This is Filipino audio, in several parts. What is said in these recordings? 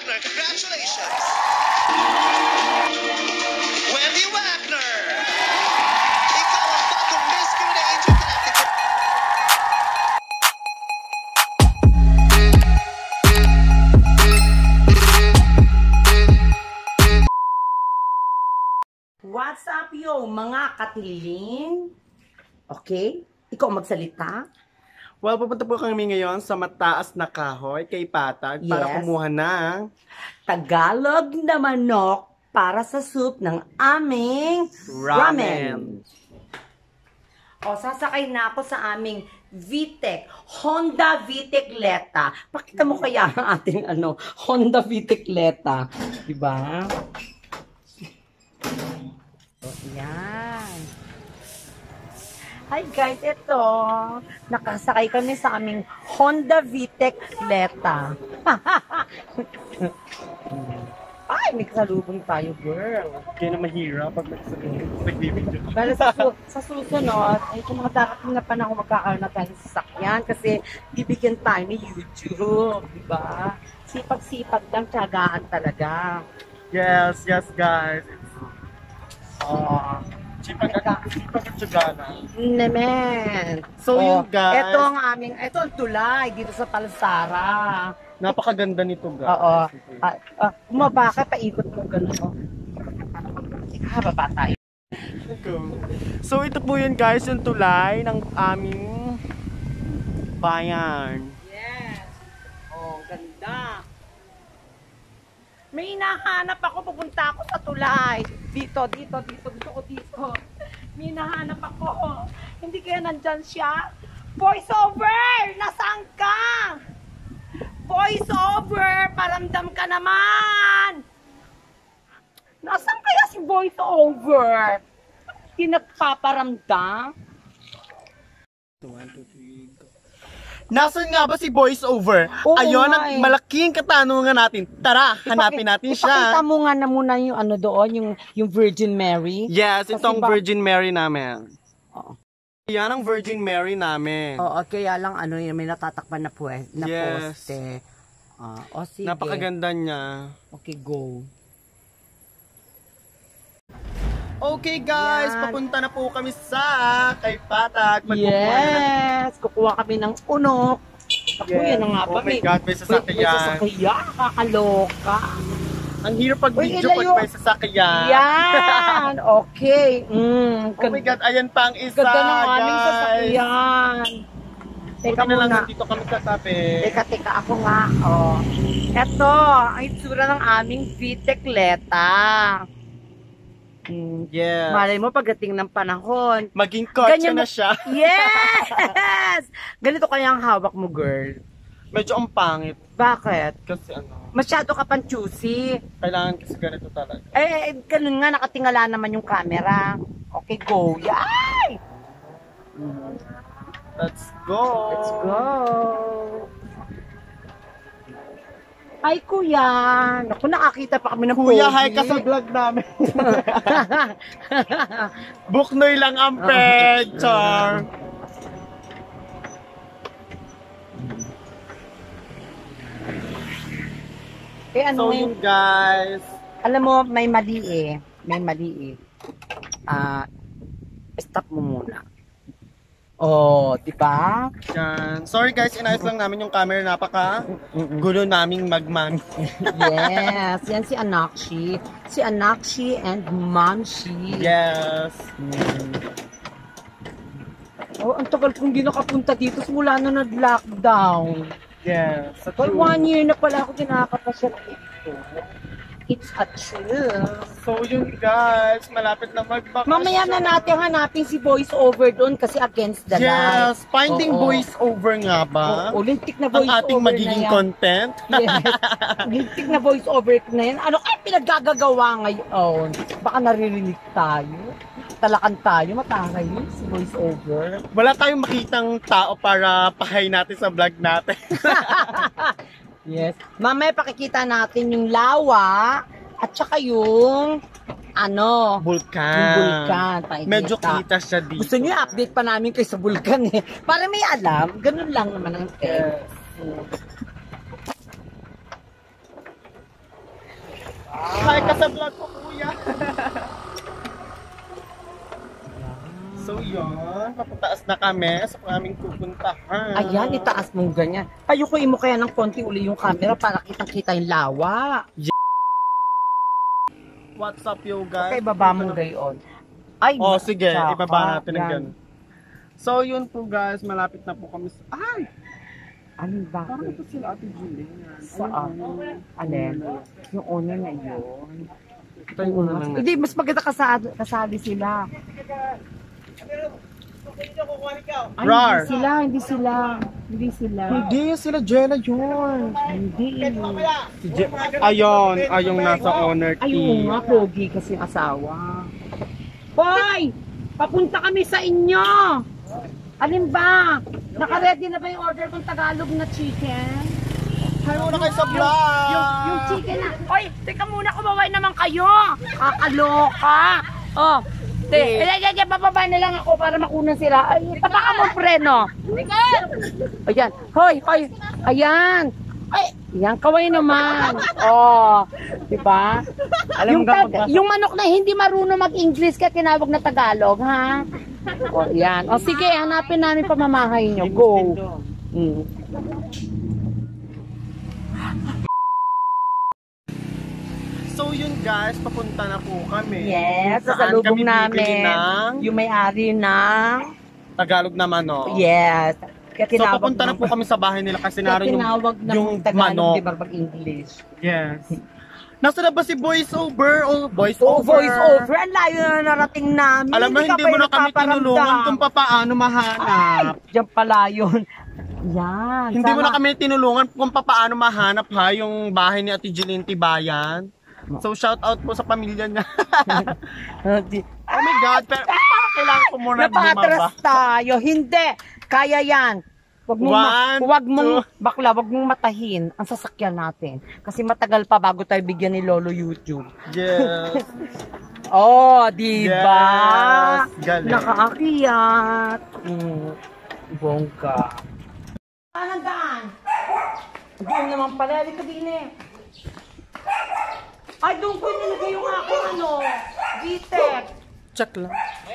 Wagner, congratulations! Wendy Wagner! Ikaw ang bagong Miss Cutie Intergalactic. What's up yo, mga katiling? Okay? Ikaw magsalita? Well, pupunta po kami ngayon sa mataas na kahoy kay Patag para Yes. kumuha ng Tagalog na manok para sa soup ng aming ramen. O, sasakay na ako sa aming VTEC, Honda VTEC Leta. Pakita mo kaya ang ating Honda VTEC Leta. Diba? O, yan. Hi guys, ito. Nakasakay kami sa aming Honda VTEC Leta. Ay, may kasalubong tayo, girl. kaya na mahirap pag nagbibideo. Pero sa susunod, ay kung mga darating na panahon magkakaroon na tayo ng sasakyan kasi bibigyan tayo ni YouTube, di ba? Sipag-sipag lang, tiyagaan talaga. Yes, guys. Sipag at tsugana. Naman. So, yun, guys. Ito ang tulay dito sa Palsara. Napakaganda nito, guys. Oo. Bumaba ka, paikot mo gano'n. Baba tayo. So, ito po yun, guys, yung tulay ng aming bayan. Yes. Oh, ganda. May hinahanap ako, pupunta ako sa tulay. Dito. Gusto ko dito. May hinahanap ako. Hindi kaya nandyan siya? Voice over! Nasaan ka? Voice over! Paramdam ka naman! Nasaan kaya si voice over? Hindi nagpaparamdam? Nasaan nga ba si voice over? Oo Ayun nga ang eh. malaking katanungan natin. Tara, hanapin natin siya. Ipakita mo nga na muna yung doon, yung Virgin Mary. Yes, Kasi itong Virgin Mary namin. Oo. Yan ang Virgin Mary namin. Oo, kaya lang may natatakpan na Yes. poste. O sige. Napakaganda niya. Okay, go. Okay guys, Yan. papunta na po kami sa kay Patag. Yes! Kukuha kami ng unok. Ako, yan na nga ba? Oh my God, may sasakyan. May sasakyan. Kakaloka. Ang hirap pag Uy, video ilayo. pag may sasakyan. Yan! Okay. Oh my God, ayan pa ang isa, Ganda ng aming guys. sasakyan. Teka Buti na lang muna. dito kami sa tabi. Teka, ako nga. Oh. Ito, ang itsura ng aming VTEC Leta. Yes. Malay mo, pagdating ng panahon. Maging kotse Ganyan na siya. Yes! Ganito kaya ang hawak mo, girl. Medyo ang pangit. Bakit? Kasi Masyado ka pang choosy. kailangan kasi ganito talaga. Ganun nga, nakatingala naman yung camera. Okay, go. Yay! Let's go. Let's go. Hi, kuya. Naku, nakakita pa kami ng Kuya, pogi. hi ka sa vlog namin. Buknoy lang ang picture. So yun guys. Alam mo, may mali eh. Stop mo muna. Oh, di ba? Yan. Sorry guys, inayos lang namin yung camera. Gulo naming magmami. Yes, yan si Anakshi. Si Anakshi and Momshi. Yes. Oh, ang tagal kong di nakapunta dito simula na nag-lockdown. Yes. For 1 year na pala ako kinakapasya dito. It's a chill. So yun guys, malapit na magbakasyon. Mamaya na natin hanapin si voice over doon kasi against the light. Yes, finding Oo. voice over nga ba? Oo, lintik na Ang voice ating over magiging na yan. content. Yes. Lintik na voice over na yan. Ano kaya pinaggagawa ngayon? Baka naririnig tayo. Talakan tayo, matangay yun si voice over. Wala tayong makitang tao para pahay natin sa vlog natin. Yes. Mamaya pakikita natin yung lawa at saka yung Vulkan. yung vulkan. Medyo kita siya dito. Gusto niyo update pa namin kayo sa vulkan eh. Para may alam, ganun lang naman ang test. Hi ka sa vlog ko, kuya. So yun, papataas na kami sa aming pupuntahan. Ayan, itaas mong ganyan. Payukuin mo kaya ng konti uli yung camera para kitang-kita yung lawa. What's up, yo guys? Okay, baba mo gayon. Ay, Oh, sige, tsaka, ibaba natin ng yan. ganun. So yun po guys, malapit na po kami sa... Ay! Ano ba? Parang ito sila Ate Julie. Saan? Alin? Yung una na yun. Ito yung una lang. Hindi, mas maganda kasali sila. Ay, Rar. hindi sila. Hindi, sila Jella yun. Hindi. Ayun, yung nasa owner Ay, key. oo nga, pogi kasi yung asawa. Hoy! Papunta kami sa inyo! Alin ba? Naka-ready na ba yung order kong Tagalog na chicken? Hi muna kayo sa vlog! Yung chicken na. Hoy, teka muna, kumaway naman kayo. Kakaloka. Oh, bababa na lang ako para makunan sila. Ay, tapakan mo preno. Ayan. Hoy. Ayan. Ay, yan, kaway naman. Oh, di ba? Yung manok na hindi marunong mag-English kaya tinawag na Tagalog, ha? O, yan. O, sige, hanapin namin pamamahay nyo. Go. So yun guys, papunta na po kami. Yes, Saan sasalubong kami bibili namin. ng Yung may-ari ng... Tagalog naman, no? Yes. Kaya So papunta na po kami sa bahay nila kasi naroon tinawag yung ng Tagalog, manok. di ba, pag-English? Yes. Nasa na ba si voice over? Voice Oh, over. voice over. Ang layo na narating namin. Alam mo, ka hindi pa mo yung na kami nagpaparamdam. tinulungan kung paano mahanap. Diyan pala yun. Yan. Hindi mo na kami tinulungan kung paano mahanap ha yung bahay ni Ate Jeline Tibayan. So shout out po sa pamilya niya. Oh my God, pero parang kailangan ko muna Napatras tayo. Hindi. Kaya yan. Wag mong matahin ang sasakyan natin. Kasi matagal pa bago tayo bigyan ni Lolo YouTube. Yes. Oh, di ba? Yes. Galing. Nakaakyat. Bongga. Anong daan? Doon naman pala. Halika din eh. Ay, doon ko nilagay yung aking VTEC. Check lang.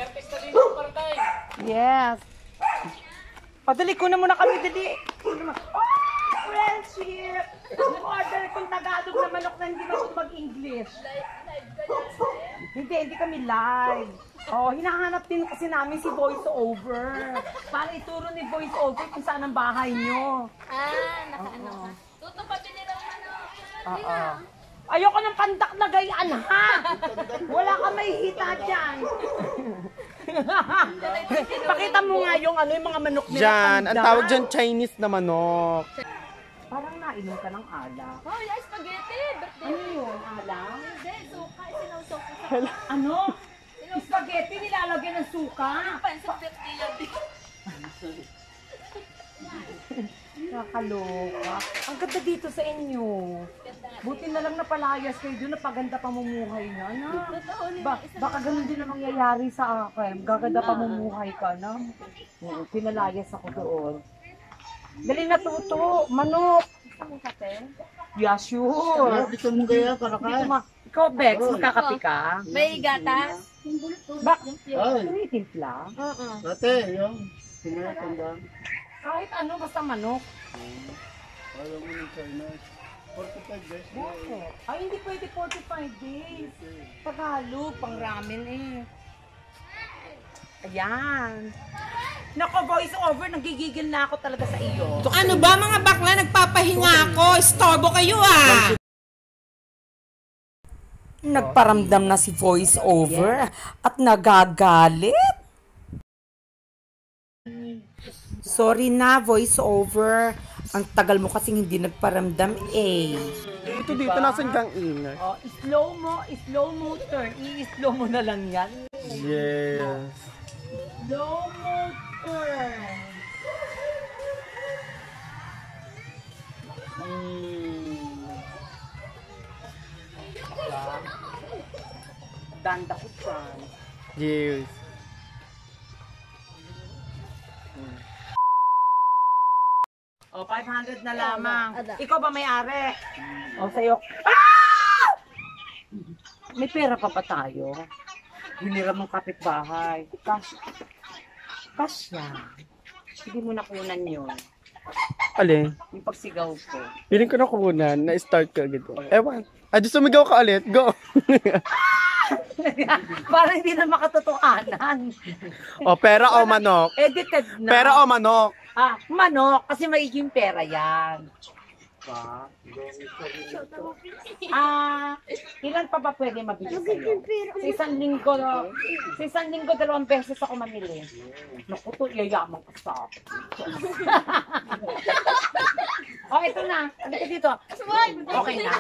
Yes. Padali ko na muna kami, dali. Friendship! Order kong Tagalog na manok na hindi marunong mag-English. Hindi kami live. Oh, hinahanap din kasi namin si Voice Over. Para ituro ni Voice Over kung saan ang bahay nyo. Nakaano ka. Tuto pa piniraw Oo. Ayoko ng pandak na gayaan, ha? Wala ka may hita dyan. Pakita mo nga yung mga manok nila. Diyan, ang pandak. tawag dyan Chinese na manok. Parang nainom ka ng alak. Oh, yeah, spaghetti. Birthday. Ano yun, alak? Hindi, suka. Sinusok ko sa Ano? Spaghetti nilalagyan ng suka. pansit birthday yan. Nakakaloka. Ang ganda dito sa inyo. Buti na lang napalayas kayo doon, napaganda pamumuhay na. Baka ganun din ang mangyayari sa akin. Gaganda pamumuhay ka na. Pinalayas ako doon. Dali na tuto, manok. Gusto mo kape? Yeah, sure. Gusto mo kaya para Ikaw, Bex, magkakape ka? May gatas? Tinitimpla? Oo. Ate, yung sumayatanda. Kahit ano, basta manok. Alam mo ng China. 45 days. Bakit? Ay, hindi pwede 45 days. Tagalog, pang ramen eh. Ayan. Nako, voice over, nagigigil na ako talaga sa iyo. Ano ba mga bakla, nagpapahinga ako. Istorbo kayo ah. Nagparamdam na si voice over at nagagalit. Sorry na, voice over. Ang tagal mo kasing hindi nagparamdam eh. Ito dito, nasan kang ingay? Oh, slow mo turn. I-slow mo na lang yan. Yes. Slow mo turn. Danda ko dyan. Yes. O, 500 na lamang. Ada. Ikaw ba may-ari? O, sa'yo. Ah! May pera pa ba tayo? Hiniram ng kapitbahay. Kasya. Hindi mo nakunan yun. Alin? Yung pagsigaw ko. Piling ko nakunan, na-start ka agad. Ewan. Di sumigaw ka ulit. Go! Para hindi na makatotohanan. O, pera o manok? Edited na. Pera o manok? Manok. Kasi magiging pera yan. Ilan pa ba pwede mabili sa'yo? Sa isang linggo, 2 beses ako mamili. Naku, to, yayaman ka sa akin. Ito na. Halika dito. Okay na.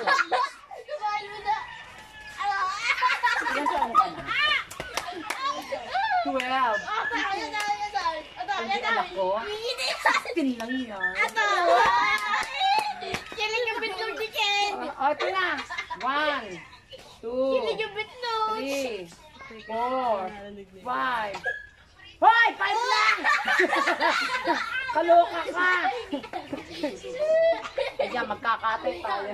Ilan sa ano ka na? 12. Hindi anak ko. 16 lang yan. Ito na. 1, 2, 3, 4, 5. Hoy! 5 lang! Kaloka ka! Kaya magkakatay tayo.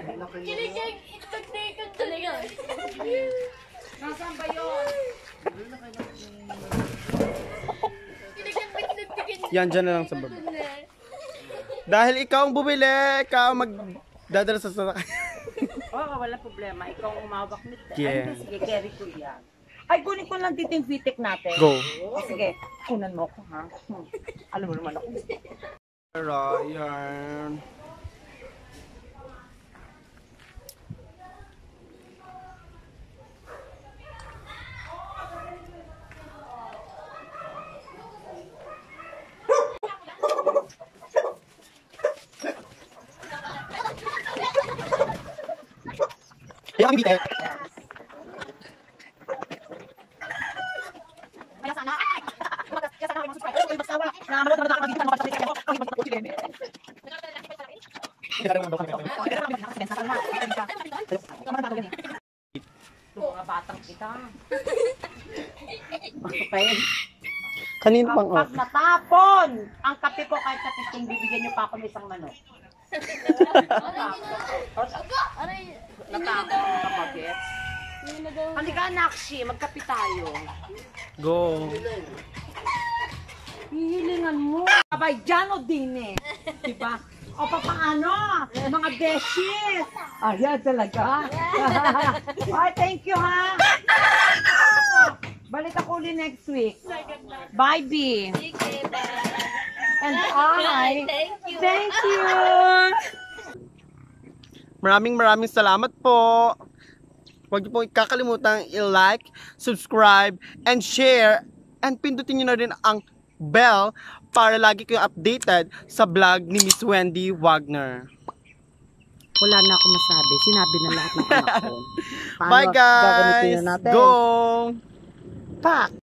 Nasaan ba yun? Yan, dyan na lang sa baba. Dahil ikaw ang bumili, ikaw ang magdadala sa sasakyan. Oo, wala problema. Ikaw ang umawak nito. Yeah. Ay, sige, carry ko yan. Ay, kunin ko lang dito yung VTech natin. Go. Sige, kunan mo ako, ha? Alam mo naman ako. Yan. Kaya ang bite. Mga batang kita. Okay. Kanina pang Kapag natapon ang kape ko kahit sa pisting, bibigyan niyo pa ako ng isang manok. Natapon ka ba, Gets? Halika, Nakshi, magkape tayo. Go. Hihilingan mo. Abayjano din eh. Diba? O paano? Mga beshies. Ayan talaga. Ay, thank you ha. Balik ako ulit next week. Bye, B. And I. Thank you. Maraming salamat po. Huwag niyo po kakalimutan i-like, subscribe, and share. And pindutin niyo na rin ang bell para lagi kayong updated sa vlog ni Miss Wendy Wagner. Wala na ako masabi. Sinabi na lahat ng anak ko. Bye guys! Go! Pak!